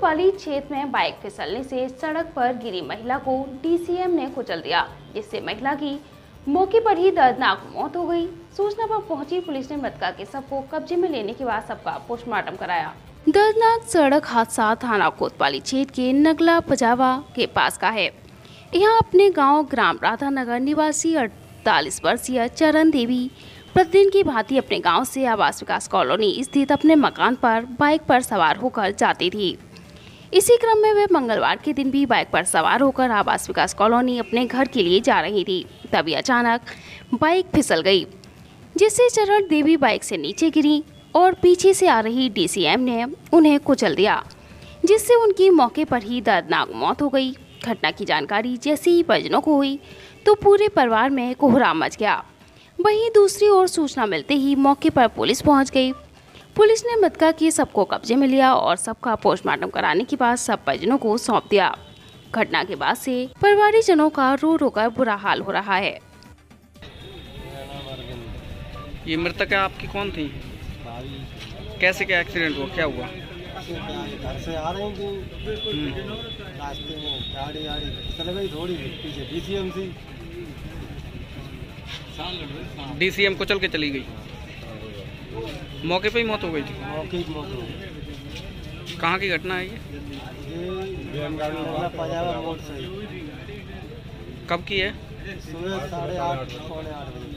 कोतवाली क्षेत्र में बाइक फिसलने से सड़क पर गिरी महिला को डीसीएम ने कुचल दिया, जिससे महिला की मौके पर ही दर्दनाक मौत हो गई। सूचना पर पहुंची पुलिस ने मृतका के शव को कब्जे में लेने के बाद सबका पोस्टमार्टम कराया। दर्दनाक सड़क हादसा थाना कोतवाली क्षेत्र के नगला पजावा के पास का है। यहाँ अपने गांव ग्राम राधा नगर निवासी 48 वर्षीय चरण देवी प्रतिदिन की भांति अपने गांव से आवास विकास कॉलोनी स्थित अपने मकान पर बाइक पर सवार होकर जाती थी। इसी क्रम में वे मंगलवार के दिन भी बाइक पर सवार होकर आवास विकास कॉलोनी अपने घर के लिए जा रही थी। तभी अचानक बाइक फिसल गई, जिससे चरण देवी बाइक से नीचे गिरी और पीछे से आ रही डीसीएम ने उन्हें कुचल दिया, जिससे उनकी मौके पर ही दर्दनाक मौत हो गई। घटना की जानकारी जैसे ही परिजनों को हुई तो पूरे परिवार में कोहराम मच गया। वहीं दूसरी ओर सूचना मिलते ही मौके पर पुलिस पहुंच गई। पुलिस ने मृतका के शव को कब्जे में लिया और सबका पोस्टमार्टम कराने के बाद सब परिजनों को सौंप दिया। घटना के बाद से परिवारजनों का रो रो कर बुरा हाल हो रहा है। ये मृतक आपकी कौन थी? कैसे क्या एक्सीडेंट हुआ, क्या हुआ? घर से आ रही थी, रास्ते में गाड़ी चल गई, थोड़ी पीछे डीसीएम थी, डीसीएम कुचल के चली गई। मौके पे ही मौत हो गई थी। मौके ही मौत हो गई। कहाँ की घटना है ये? पजावा मोड़ से। कब की है? सुबह 8:30 पौने 8 बजे।